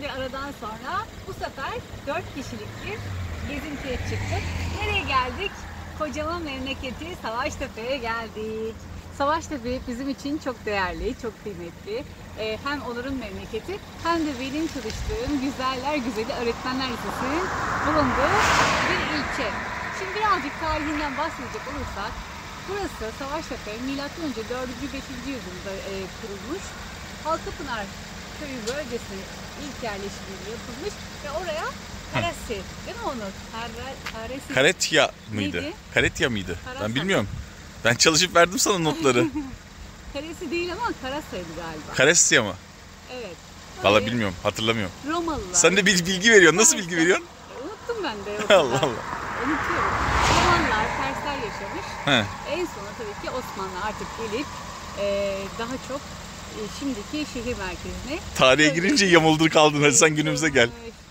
bir aradan sonra bu sefer 4 kişilik bir gezintiye çıktık. Nereye geldik? Kocaman memleketi Savaştepe'ye geldik. Savaştepe bizim için çok değerli, çok kıymetli. Hem Onur'un memleketi hem de benim çalıştığım Güzeller Güzeli Öğretmenler Lisesi'nin bulunduğu bir ilçe. Şimdi birazcık tarihinden bahsedecek olursak, burası Savaştepe M.Ö. 4. 5. yüzyılda kurulmuş. Halkapınar köyü bölgesine ilk yerleşimi yapılmış ve oraya Karesi, değil mi Onur? Karesi. Karetya mıydı? Neydi? Karetya mıydı? Karasa. Ben bilmiyorum. Ben çalışıp verdim sana notları. Karesi değil ama Karasa'ydı galiba. Karesya mı? Evet. Vallahi bilmiyorum, hatırlamıyorum. Romalılar. Sen de bilgi veriyorsun. Nasıl bilgi veriyorsun? Unuttum ben de. O Allah kadar. Allah. Unutuyorum. Romalılar, Persler yaşamış. He. En sona tabii ki Osmanlı artık gelip daha çok şimdiki şehir merkezine. Tarihe girince yamuldur kaldın. Hadi sen günümüze gel.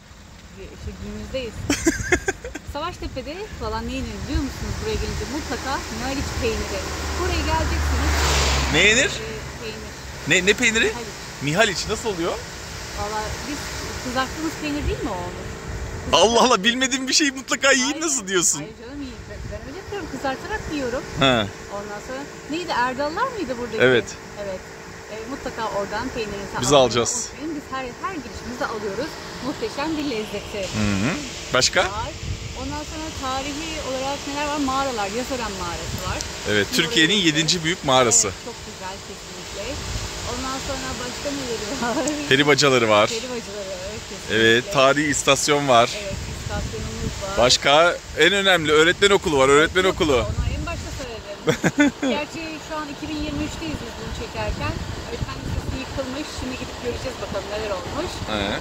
İşte günümüzdeyiz. Savaştepe'de falan ne yenir biliyor musunuz? Buraya gelince mutlaka Mihaliç peyniri. Buraya geleceksiniz. Ne yenir? Peynir. Ne peyniri? Mihaliç. Mihaliç nasıl oluyor? Valla biz kızarttığımız peynir değil mi o Onur? Allah Allah, bilmediğim bir şeyi mutlaka yiyin nasıl diyorsun? Hayır canım, iyi. Ben öyle yapıyorum. Kızartarak yiyorum. He. Ondan sonra neydi? Erdallar mıydı buradaki? Evet. Evet. Mutlaka oradan peynirini Biz alacağız. unutmayın. Biz her girişimizde alıyoruz. Muhteşem bir lezzeti Hı-hı. Başka? var. Ondan sonra tarihi olarak neler var? Mağaralar. Yazören mağarası var. Evet, Şimdi Türkiye'nin oraya 7. büyük mağarası. Evet, çok güzel kesinlikle. Ondan sonra başka neleri var? Peri bacaları var. Peri bacaları, kesinlikle. Evet, tarihi istasyon var. Evet, istasyonumuz var. Başka en önemli öğretmen okulu var, öğretmen okulu. Onu en başta söyledim. Gerçi şu an 2023'teyiz biz bunu çekerken. Öğretmen lisesi yıkılmış. Şimdi gidip göreceğiz bakalım neler olmuş.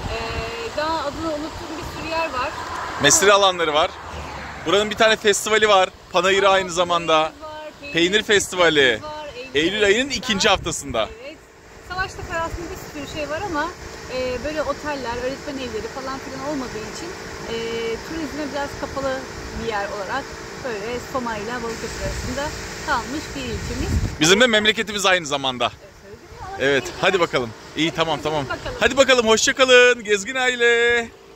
Daha adını unuttuğum bir sürü yer var. Mesire alanları var. Buranın bir tane festivali var. Panayırı aynı zamanda. Var, Peynir Festivali. var, Eylül ayının 2. haftasında. Evet. Savaştepe aslında bir sürü şey var ama böyle oteller, öğretmen evleri falan filan olmadığı için turizme biraz kapalı bir yer olarak böyle Soma ile Balıkesir arasında kalmış bir ilçemiz. Bizim de memleketimiz aynı zamanda. Evet, hadi bakalım. İyi, tamam. Bakalım. Hadi bakalım, hoşça kalın Gezgin aile.